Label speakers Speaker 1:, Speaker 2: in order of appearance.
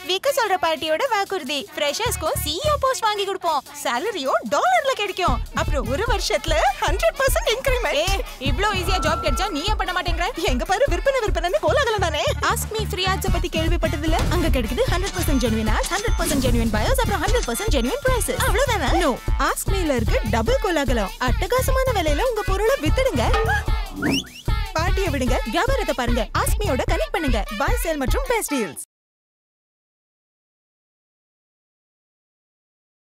Speaker 1: விக்க சொல்ற பார்ட்டியோட வாக்குறுதி. ஃப்ரெஷர்ஸ்க்கும் CEO போஸ்ட் வாங்கி கொடுப்போம். சாலரியோ டாலர்ல கிடைக்கும். அப்புறம் ஒரு வருஷத்துல 100% இன்கிரிமென்ட். இவ்ளோ ஈஸியா ஜாப் கிடைச்சா நீ ஏன் பண்ண மாட்டேங்கற? எங்க பாரு விற்பனை கோலாகலம் தானே. ஆஸ்க் மீ ஃப்ரீ ஆட்ஸ் பத்தி கேள்விப்பட்டது இல்ல? அங்க கிடைக்குது 100% ஜெனுவின் ஆட்ஸ், 100% ஜெனுவின் பயோஸ், அப்புறம் 100% ஜெனுவின் பிரைசஸ். அவ்வளவுதானே? நோ, ஆஸ்க் மீல இருக்கு டபுள் கோலாகலம். அட்டகாசமான விலையில உங்க பொருளை வித்துடுங்க. பார்ட்டியை விடுங்க, வியாபாரத்தை பாருங்க. ஆஸ்க் மீயோட கனெக்ட் பண்ணுங்க. பை சேல் மற்றும் பெஸ்ட் டீல்ஸ்.